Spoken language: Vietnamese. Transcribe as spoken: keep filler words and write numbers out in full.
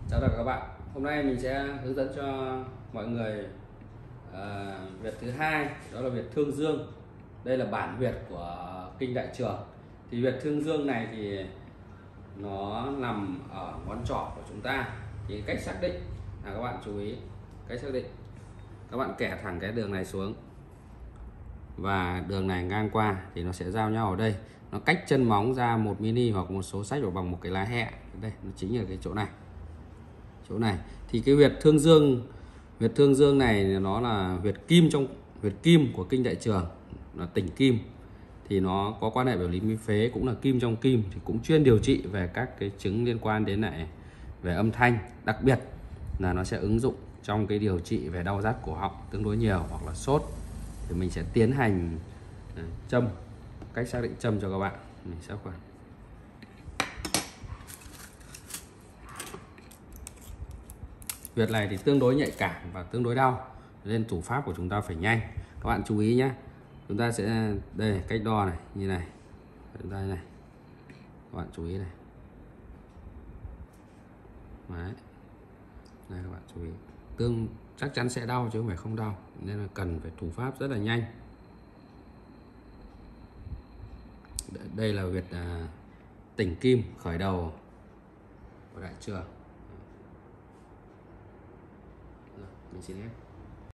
Chào tất cả các bạn. Hôm nay mình sẽ hướng dẫn cho mọi người uh, huyệt thứ hai, đó là huyệt Thương Dương. Đây là bản huyệt của kinh đại trường. Thì huyệt Thương Dương này thì nó nằm ở ngón trỏ của chúng ta. Thì cách xác định là các bạn chú ý cách xác định. Các bạn kẻ thẳng cái đường này xuống và đường này ngang qua thì nó sẽ giao nhau ở đây. Nó cách chân móng ra một mi-li hoặc một số sách bằng một cái lá hẹ. Đây, nó chính là cái chỗ này. Chỗ này thì cái huyệt Thương Dương, huyệt Thương Dương này nó là huyệt kim trong huyệt kim của kinh đại trường, là tỉnh kim, thì nó có quan hệ biểu lý mi phế, cũng là kim trong kim, thì cũng chuyên điều trị về các cái chứng liên quan đến lại về âm thanh, đặc biệt là nó sẽ ứng dụng trong cái điều trị về đau rát cổ họng tương đối nhiều hoặc là sốt. Thì mình sẽ tiến hành châm, cách xác định châm cho các bạn. Mình sẽ khoan huyệt này thì tương đối nhạy cảm và tương đối đau, nên thủ pháp của chúng ta phải nhanh. Các bạn chú ý nhé. Chúng ta sẽ đây, cách đo này, như này, đây này, các bạn chú ý này. Đấy. Đây các bạn chú ý, tương chắc chắn sẽ đau chứ không phải không đau, nên là cần phải thủ pháp rất là nhanh. Đây là huyệt à, tỉnh kim khởi đầu của đại trường. Mình xin hết.